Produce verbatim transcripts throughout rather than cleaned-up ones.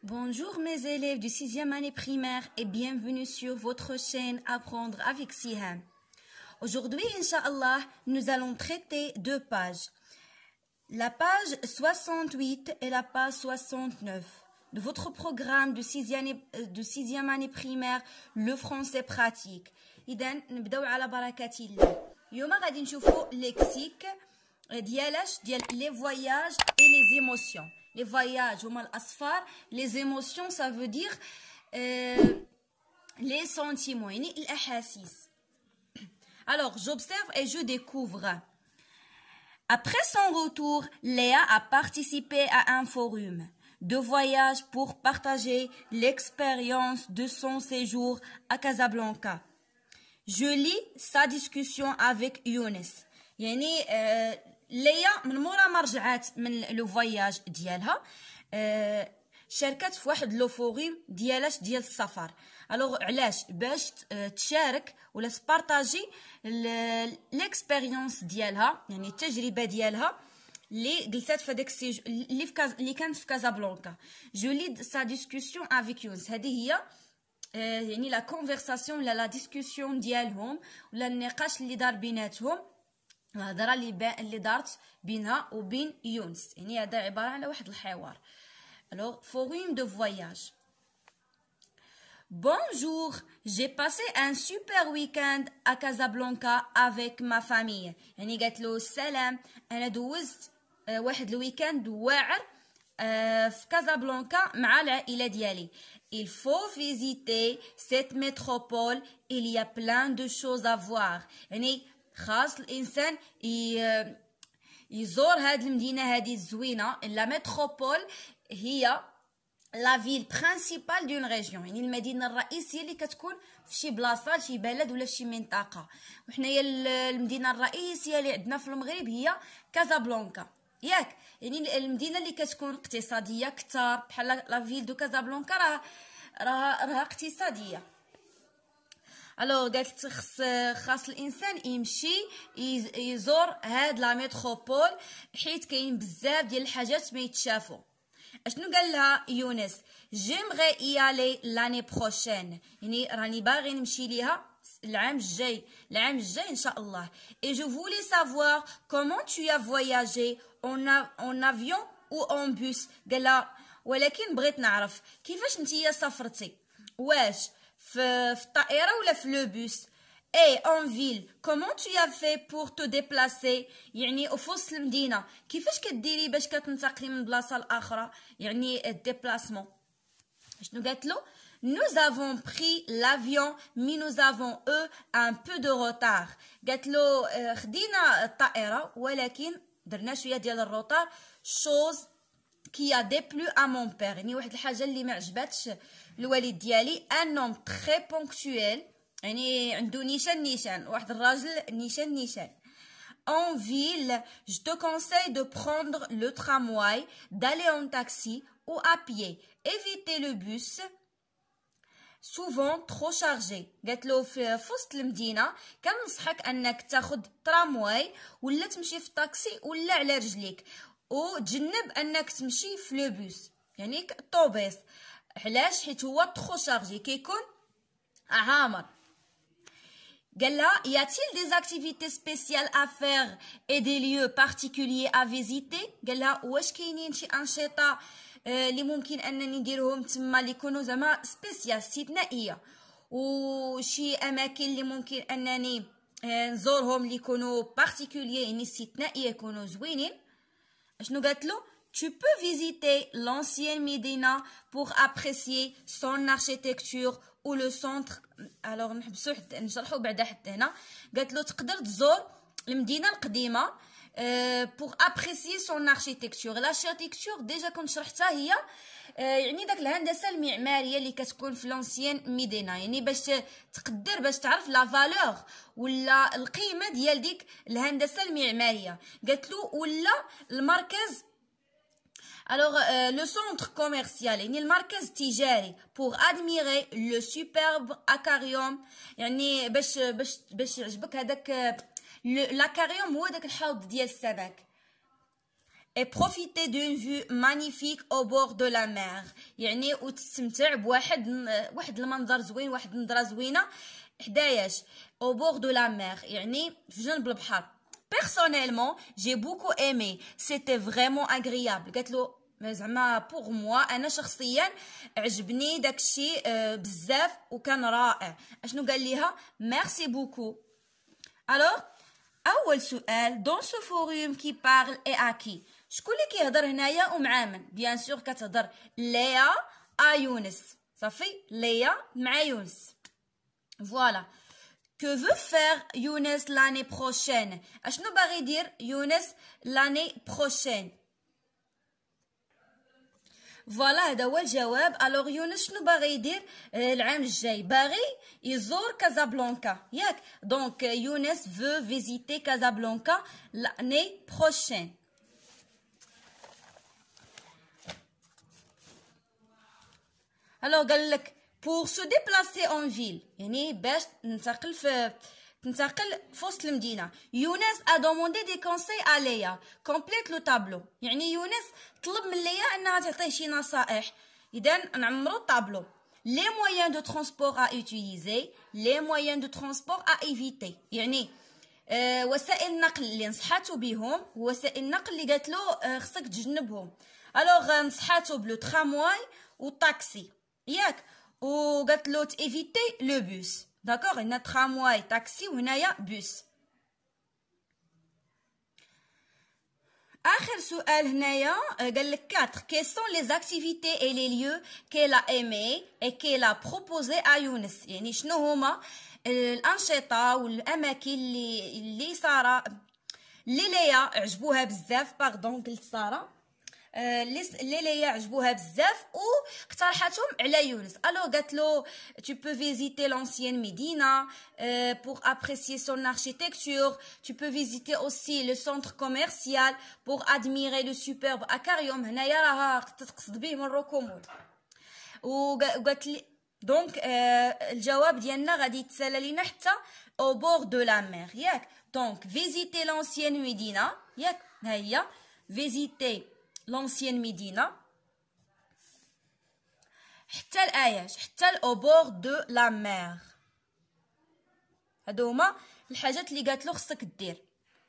Bonjour mes élèves du sixième année primaire et bienvenue sur votre chaîne Apprendre avec Siham. Aujourd'hui, Inch'Allah, nous allons traiter deux pages. La page soixante-huit et la page soixante-neuf de votre programme de sixième, de sixième année primaire, le français pratique. إذا نبداو على بركة الله. اليوم غادي نشوفوا lexique ديالاش ديال les voyages et les émotions. Les voyages هما الأسفار, les émotions ça veut dire euh, les sentiments, يعني الأحاسيس. Alors j'observe et je découvre. Après son retour, Léa a participé à un forum de voyage pour partager l'expérience de son séjour à Casablanca. Je lis sa discussion avec Younes. يعني euh, ليا من مورا ما رجعات من لو فواياج ديالها آه شاركت في واحد لو فوريم ديالاش ديال السفر. الوغ علاش؟ باش تشارك ولا تبارطاجي ليكسبيريونس ديالها، يعني التجربه ديالها اللي جلسات في هذاك السيج اللي في كاز... اللي كانت في كازابلانكا. جو ليد سا ديسكوسيون افيك يونس. هذه هي آه يعني لا كونفرساسيون ولا لا ديسكوسيون ديالهم ولا النقاش اللي دار بيناتهم، الهضره اللي با... اللي دارت بينها وبين يونس. يعني هذا عباره على واحد الحوار. Alors, forum de voyage. Bonjour, j'ai passé un super week-end à Casablanca avec ma famille. يعني قالت له السلام، أنا دوزت واحد الويكاند واعر في كازابلانكا مع العائلة ديالي. Il faut visiter cette métropole, il y a plein de choses à voir. يعني خاص الإنسان يزور هاد المدينة هادي الزوينة. لا متروبول هي لا فيل برينسيبال دون ريجيون، يعني المدينه الرئيسيه اللي كتكون في شي بلاصه شي بلد ولا في شي منطقه. وحنايا المدينه الرئيسيه اللي عندنا في المغرب هي كازابلانكا، ياك؟ يعني المدينه اللي كتكون اقتصاديه كثر بحال لا فيل دو كازابلانكا راه راه راه اقتصاديه. الو قالت خص خاص الانسان يمشي يزور هاد لا متروبول حيت كاين بزاف ديال الحاجات ما يتشافوا. اشنو قال لها يونس؟ جيمغي يالي لاني بروشين، يعني راني باغي نمشي ليها العام الجاي، العام الجاي ان شاء الله. اي جو فولي سافوار كومون تو ا فواياجي اون اون افيون او اون بوس. قال لها ولكن بغيت نعرف كيفاش نتيا سافرتي، واش في في الطائره ولا في لو بوس؟ اي اون فيل كومون تو يا في بور تو ديبلاسي، يعني في وسط المدينه كيفاش كديري باش كتنتقلي من بلاصه لاخرى، يعني الديبلاسمون. شنو قالت له؟ nous avons pris l'avion mais nous avons eu un peu de retard. قالت له خدينا الطائره ولكن درنا شويه ديال الروطار. chose qui a déplu à mon père، يعني واحد الحاجه اللي ما عجباتش الوالد ديالي. un homme très ponctuel، يعني عنده نيشان نيشان، واحد الراجل نيشان نيشان. En ville, je te conseille de prendre le tramway, d'aller en taxi ou à pied. Éviter le bus, souvent trop chargé. قالت له في وسط المدينة كنصحك أنك تاخد ترامواي ولا تمشي في طاكسي ولا على رجليك، وتجنب أنك تمشي في لو بوس يعني الطوبيس. علاش؟ حيت هو ترو شارجي، كيكون عامر. قال لها y a-t-il des activités spéciales à faire et des lieux particuliers à visiter؟ قال لها واش كاينين شي انشطه اللي ممكن انني نديرهم تما اللي يكونوا زعما سبيسيال استثنائيه، وشي اماكن اللي ممكن انني نزورهم اللي يكونوا بارتيكولير يعني استثنائيه يكونوا زوينين. شنو قالت له؟ Tu peux visiter l'ancienne Médina pour apprécier son architecture ou le centre. alors نحبسو حتى نشرحو بعدا حتى هنا. قالت له تقدر تزور المدينه القديمه pour apprécier son architecture. l'architecture ديجا كنت شرحتها، هي يعني داك الهندسه المعماريه اللي كتكون في لونسيان ميدينا، يعني باش تقدر باش تعرف لا فالور ولا القيمه ديال ديك الهندسه المعماريه. قالت له ولا المركز. Alors, euh, le centre commercial, يعني المركز التجاري pour admirer le superbe aquarium، يعني باش باش باش يعجبك هذاك l'aquarium هو داك الحوض ديال السمك. et profiter d'une vue magnifique au bord de la mer. يعني وتستمتع بواحد واحد المنظر زوين، واحد النظرة زوينة حداياش au bord de la mer، يعني في جنب البحر. Personnellement, j'ai beaucoup aimé. C'était vraiment agréable. قالت له زعما بوغ موا انا شخصيا عجبني داكشي بزاف وكان رائع. اشنو قال ليها؟ ميرسي بوكو. الوغ اول سؤال، دون سو فوريوم كي بارل اي اكي، شكون اللي كيهضر هنايا ومع من؟ بيان سور كتهضر ليا ا يونس، صافي ليا مع يونس. فوالا. Que veut faire Younes l'année prochaine؟ اشنو باغي يدير يونس l'année prochaine؟ فوالا هذا هو الجواب. الوغ يونس شنو باغي يدير العام الجاي؟ باغي يزور كازابلانكا ياك. دونك يونس veut visiter Casablanca l'année prochaine. الوغ قال لك pour se déplacer en ville، يعني باش ننتقل في تنتقل في وسط المدينة. يونس a demandé des conseils à Léa. complète le tableau. يعني يونس طلب من ليا انها تعطيه شي نصائح. اذا نعمرو الطابلو. les moyens de transport à utiliser، les moyens de transport à éviter، يعني آه وسائل النقل اللي نصحاتو بهم، وسائل النقل اللي قالت له آه خصك تجنبهم. الوغ نصحاتو بلو ترامواي والطاكسي ياك، وقالت له تيفيتي لو بوس. داكوغ، هنا ترامواي تاكسي وهنايا بوس. اخر سؤال هنايا قال لك quatre quelles sont les activités et les lieux qu'elle a aimé et qu'elle a proposé à يونس، يعني شنو هما الانشطه والاماكن اللي اللي ساره اللي ليا عجبوها بزاف. باردون قلت ساره اللي ليا عجبوها بزاف واقترحتهم على يونس. الو قالت له tu peux visiter l'ancienne Médina euh, pour apprécier son architecture. tu peux visiter aussi le centre commercial pour admirer le superbe aquarium. هنايا راها تقصد به من روكومود. وقالت لي دونك آه الجواب ديالنا غادي يتسالى لينا حتى au bord de la mer ياك. دونك visiter l'ancienne Médina ياك، ها هي visiter l'ancienne Médina حتى الآياش حتى au bord de la mer. هادو هما الحاجات اللي قالت له خصك دير.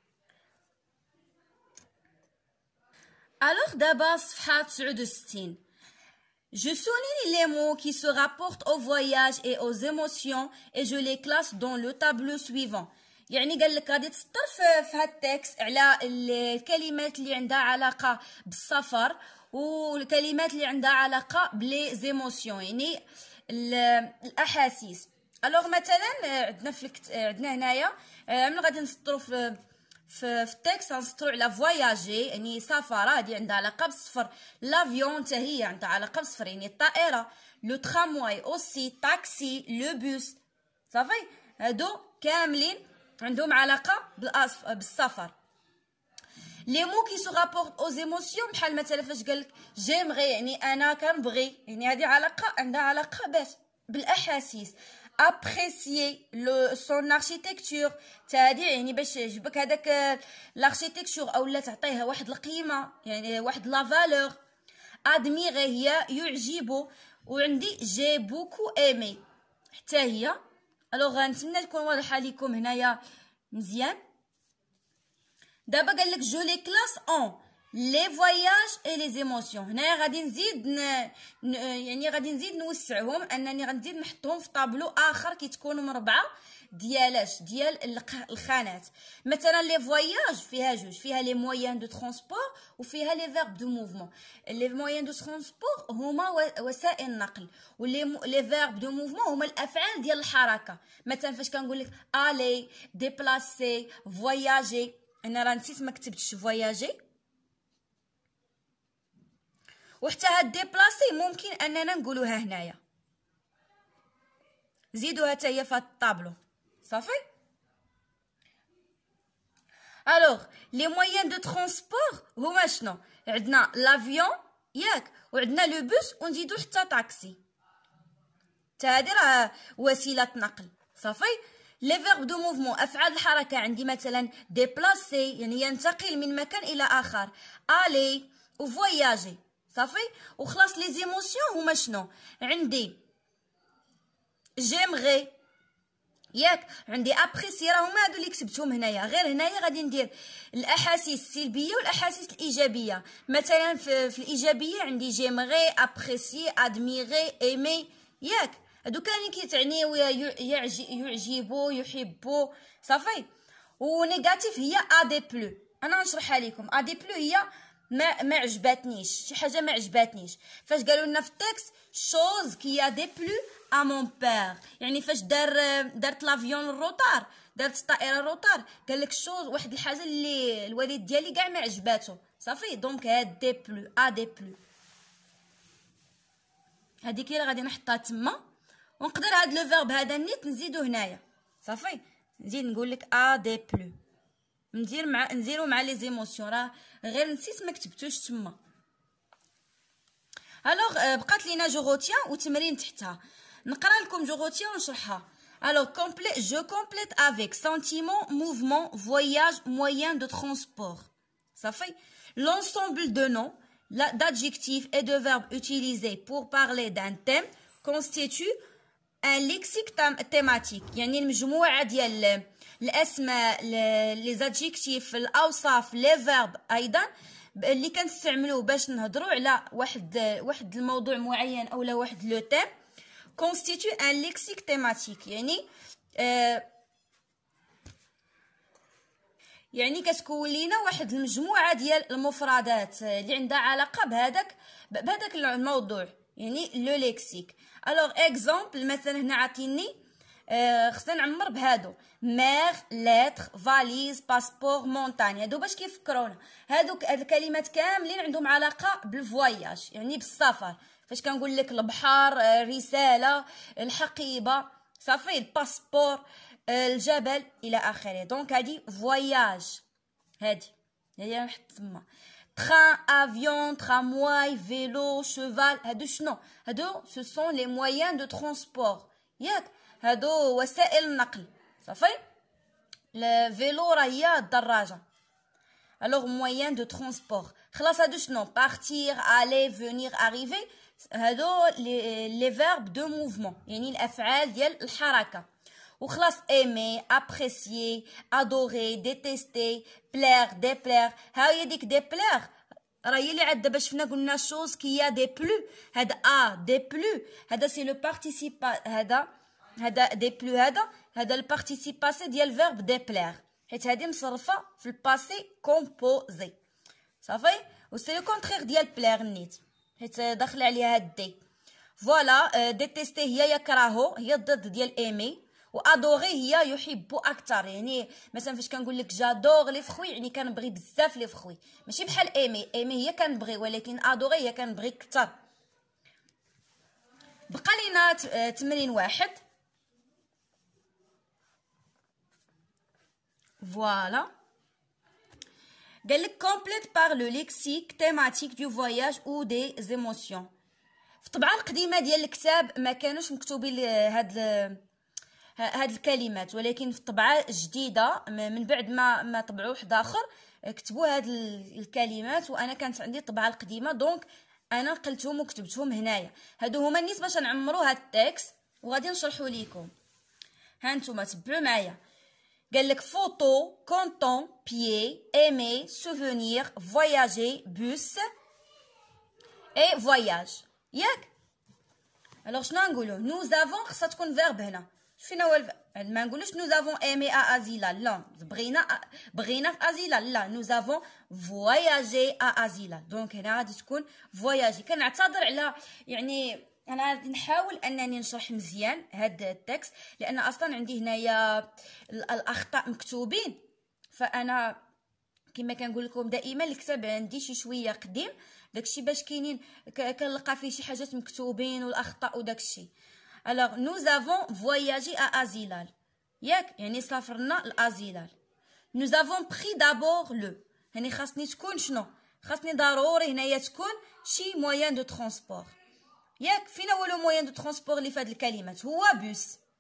الوغ دابا صفحة تسعة وستين. Je souligne les mots qui se rapportent au voyage et aux émotions et je les classe dans le tableau suivant. يعني قال لك غادي تسطر في هاد التكست على الكلمات اللي عندها علاقه بالسفر والكلمات اللي عندها علاقه بلي زيموسيون، يعني الاحاسيس. الوغ مثلا عندنا في عندنا هنايا ملي غادي نسطروا في في, في التكست غنسطروا على فواياجي يعني سفر، هادي عندها علاقه بالسفر. لافيون حتى هي عندها علاقه بالسفر يعني الطائره. لو ترامواي اوسي، تاكسي، لو بوس، صافي هادو كاملين عندهم علاقه بالسفر. لي مو كي سو رابورت او زيموسيون بحال مثلا فاش قالك جيمغي يعني انا كنبغي، يعني هذه علاقه عندها علاقه باش بالاحاسيس. ابريسيي لو سون اركيتكتور، تادي يعني باش يعجبك هذاك الاركيتكتور اولا تعطيها واحد القيمه يعني واحد لا فالور. ادميري هي يعجبو، وعندي جي بوكو ايمي حتى هي. الوغ غنتمنى تكون واضحه لكم هنايا مزيان. دابا قال لك جو لي كلاس اون لي فواياج اي لي زيموسيون. هنايا غادي نزيد ن... ن... يعني غادي نزيد نوسعهم، انني غنزيد نحطهم في طابلو اخر كيتكونوا مربعه ديالاش ديال الخانات. مثلا لي فواياج فيها جوج، فيها لي مويان دو ترونسبور وفيها لي فيرب دو موفمون. لي مويان دو ترونسبور هما وسائل النقل، ولي م... لي فيرب دو موفمون هما الافعال ديال الحركه. مثلا فاش كنقول لك الي، ديبلاسي، فواياجي، انا راه نسيت ما كتبتش فواياجي. وحتى هاد ديبلاسي ممكن اننا نقولوها هنايا، زيدوها حتى هي في هاد الطابلو صافي. الوغ لي مويان دو ترونسبور هما شنو؟ عندنا لافيون ياك، وعندنا لو بوس، ونزيدو حتى طاكسي، حتى هادي راه وسيله نقل صافي. لي فيرب دو موفمون افعال الحركه عندي مثلا ديبلاسي يعني ينتقل من مكان الى اخر، الي وفواياجي صافي. وخلاص لي زيموسيون هما شنو؟ عندي جيمغي ياك، عندي ابريسي، راه هما هادو اللي كتبتهم هنايا. غير هنايا غادي ندير الاحاسيس السلبيه والاحاسيس الايجابيه. مثلا في, في الايجابيه عندي جيمغي، ابريسي، ادميغي، ايمي ياك، هادو كاملين كيتعنيو يعجبو يحبو صافي. ونيجاتيف هي ادي بلو، انا نشرحها لكم. ادي بلو هي ما ما عجباتنيش، شي حاجه ما عجباتنيش. فاش قالوا لنا في التكست شوز كي ا دي بلو ا مون بير، يعني فاش دار دارت لافيون الروطار، دارت الطائره الروطار، قال لك شوز واحد الحاجه اللي الوالد ديالي كاع ما عجباتو صافي. دونك هاد دي بلو ا دي بلو هذيك هي اللي غادي نحطها تما. ونقدر هاد لو فيرب هذا نيت نزيدو هنايا صافي. نزيد نقول لك ا دي بلو، ندير مع نديرو مع لي زيموسيون، راه غير نسيت ما كتبتوش تما. الوغ بقات لينا جو روتيان وتمرين تحتها، نقرا لكم جو روتيان ونشرحها. الوغ كومبلي جو كومبليت افيك سنتيمون موفمون فواياج موين دو ترونسبور صافي. l'ensemble de noms d'adjectifs et de verbes utilisés pour parler d'un thème constitue un lexique thématique، يعني المجموعه ديال الاسماء لي زادجيكتيف الاوصاف لي فيرب ايضا اللي كنستعملوه باش نهضروا على واحد واحد الموضوع معين اولا واحد لو تيم constitue un lexique thématique، يعني آه يعني كتكون لينا واحد المجموعه ديال المفردات اللي عندها علاقه بهذاك بهذاك الموضوع، يعني لو ليكسيك. الوغ اكزومبل مثلا هنا عاطيني آه خصنا نعمر بهادو مير، لتر، فاليز، باسبور، مونتاني. هادو باش كيفكرونا، هادوك هاد الكلمات كاملين عندهم علاقه بالفواياج يعني بالسفر. فاش كنقول لك البحر، آه رساله، الحقيبه صافي، الباسبور، آه الجبل الى اخره. دونك هادي فواياج، هادي هي نحط تما. train, avion, tramway, vélo, cheval، هادو شنو؟ هادو سو سون لي مويان دو ترونسبور ياك، هادو وسائل النقل صافي. الفيلو راه هي الدراجه. الوغ مويان دو ترونسبور. خلاص هادو شنو؟ بارتير، الي، فونير، اريفي، هادو لي لي فيرب دو موفمون يعني الافعال ديال الحركه. وخلاص ايمي، ابريسيي، ادوري، ديتيستي، بلير، ديبلير. ها هي ديك ديبلير راه هي اللي عاد دابا شفنا قلنا شوز كيا دي بلو. هذا ا دي بلو هذا سي لو بارتيسيبا، هذا هذا دي بلو، هذا هذا البارتيسيباسي ديال فيرب ديبلير، حيت هذه مصرفه في الباسي كومبوزي صافي. و سي لو كونترير ديال بلير نيت حيت داخل عليها هاد دي. فوالا ديتيستي هي يكرهو، هي الضد ديال ايمي. وادوري هي يحب اكثر، يعني مثلا فاش كنقول لك جادور لي فخوي يعني كنبغي بزاف لي فخوي، ماشي بحال ايمي. ايمي هي كنبغي، ولكن ادوري هي كنبغي كثر. بقى لينا تمرين واحد. فوالا قال لك كومبليت بار لو ليكسيك تيماتيك دو فواياج او دي زيموسيون. في الطبعه القديمه ديال الكتاب ما كانوش مكتوبين هاد هاد الكلمات، ولكن في الطبعه الجديده من بعد ما ما طبعوا واحد اخر كتبوا هاد الكلمات، وانا كانت عندي الطبعه القديمه دونك انا نقلتهم وكتبتهم هنايا. هادو هما الناس باش نعمروا هاد التكست وغادي نشرحوا لكم. ها نتوما تبعوا معايا. قال لك فوتو، كونطون، بيي، ايمي، سوفونير، فواياجي، بوس اي فواياج ياك. الوغ شنو نقولوا؟ نو زافون خصها تكون فيرب هنا. فين هو الف... ما نقولوش نو زافون ايمي ا ازيلا، لا بغينا بغينا في ازيلا، لا نو زافون فواياجي ا ازيلا. دونك هنا غادي تكون فواياجي. كنعتذر على يعني انا غادي نحاول انني نشرح مزيان هاد التكست، لان اصلا عندي هنايا الاخطاء مكتوبين. فانا كما كنقول لكم دائما الكتاب عندي شي شويه قديم، داكشي باش كاينين كنلقى فيه شي حاجات مكتوبين والاخطاء وداكشي. Alors nous avons voyagé à Azilal ياك، يعني سافرنا لأزيلال. nous avons pris d'abord le، يعني خاصني تكون شنو؟ خاصني ضروري هنايا تكون شي موين دو ترونسبور ياك. فين هو لو موين دو ترونسبور اللي في هاد الكلمات؟ هو بوس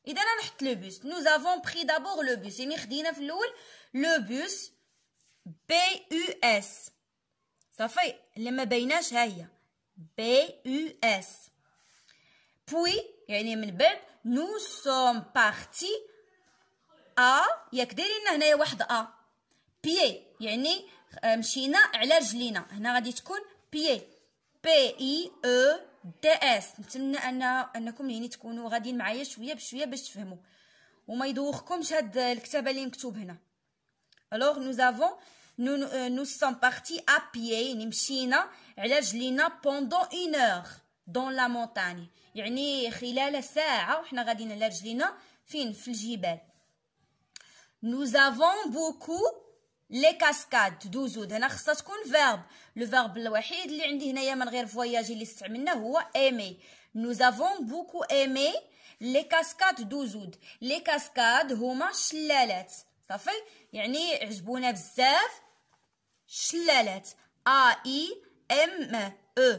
اذا انا نحط لو بوس. nous avons pris d'abord le bus يعني خدينا في الاول لو بوس بي يو اس صافي اللي ما بايناش ها هي بي يو اس. puis يعني من بعد nous sommes partis ا ياك دايرين هنايا واحد ا بيي يعني مشينا على رجلينا. هنا غادي تكون بيي بي اي او دي اس. نتمنى ان انكم يعني تكونوا غاديين معايا شويه بشويه باش تفهموا وما يدوخكمش هاد الكتابه اللي مكتوب هنا. alors nous avons nous nous sommes partis à pied يعني مشينا على رجلينا pendant une heure dans la montagne يعني خلال ساعه وحنا غاديين على رجلينا فين في الجبال. nous avons beaucoup لي كاسكاد دوزود. هنا خصها تكون فيرب. لو فيرب الوحيد اللي عندي هنايا من غير فواياجي اللي استعملناه هو ايمي. nous avons beaucoup aimé لي كاسكاد دوزود. لي كاسكاد هما شلالات صافي يعني عجبونا بزاف شلالات ا اي ام او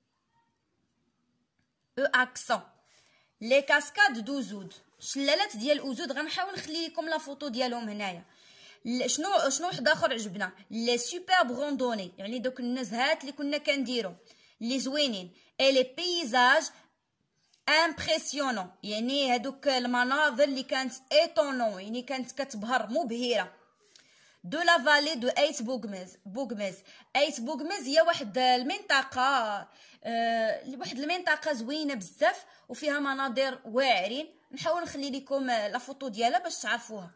او اكسون. لي كاسكاد دوزود شلالات ديال اوزود. غنحاول نخلي لكم لا فوتو ديالهم هنايا. شنو شنو واحد اخر عجبنا لي سوبرب روندوني يعني دوك النزهات اللي كنا كنديرو اللي زوينين. اي لي بيزاج امبرسيونون يعني هادوك المناظر اللي كانت ايطونون يعني كانت كتبهر مبهره. دو لا فالي دو ايت بوغميز. بوغميز ايت بوغميز هي واحد المنطقه آه واحد المنطقه زوينه بزاف وفيها مناظر واعرين. نحاول نخلي لكم لا فوتو ديالها باش تعرفوها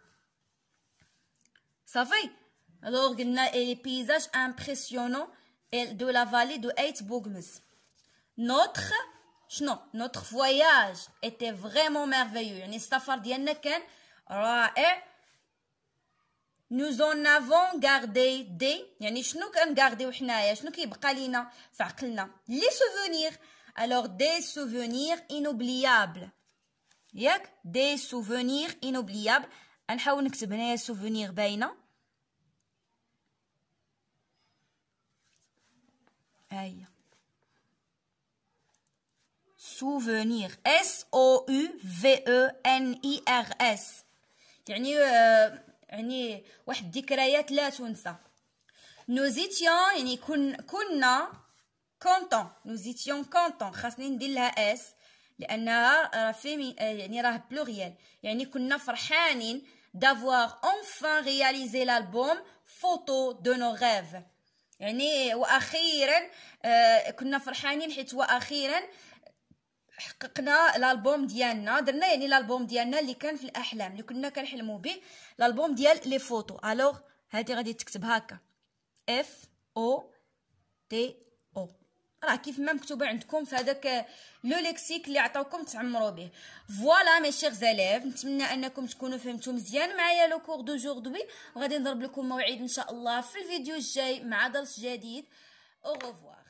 صافي. alors قلنا les paysages impressionnants de la vallée de Eitsbougmes. notre شنو notre voyage était vraiment merveilleux يعني السفر ديالنا كان رائع. nous en avons gardé des يعني شنو كنغارديو حنايا شنو كيبقى لينا في عقلنا les souvenirs. alors des souvenirs inoubliables ياك des souvenirs inoubliables. غنحاول نكتب هنايا سوفونير باينه هيا سوفونير اس او يو في او ان اي ار اس يعني آه يعني واحد الذكريات لا تنسى. نوزيتيون يعني كن كنا كونطون. نوزيتيون كونطون خاصني ندير لها اس لانها راه فيمي يعني راه بلوريال يعني كنا فرحانين d'avoir enfin réalisé l'album photo de nos rêves يعني واخيرا آه كنا فرحانين حيت واخيرا حققنا الالبوم ديالنا درنا يعني الالبوم ديالنا اللي كان في الاحلام اللي كنا كنحلموا به الالبوم ديال لي فوتو. الوغ هذه غادي تكتب هكا اف او تي او راه كيف ما مكتوبه عندكم في هذاك لو ليكسيك اللي عطاوكم تعمروا به. فوالا مي شيغ زاليف نتمنى انكم تكونوا فهمتوا مزيان معايا لو كور دو جوردوي وغادي نضرب لكم موعد ان شاء الله في الفيديو الجاي مع درس جديد. او ريفوار.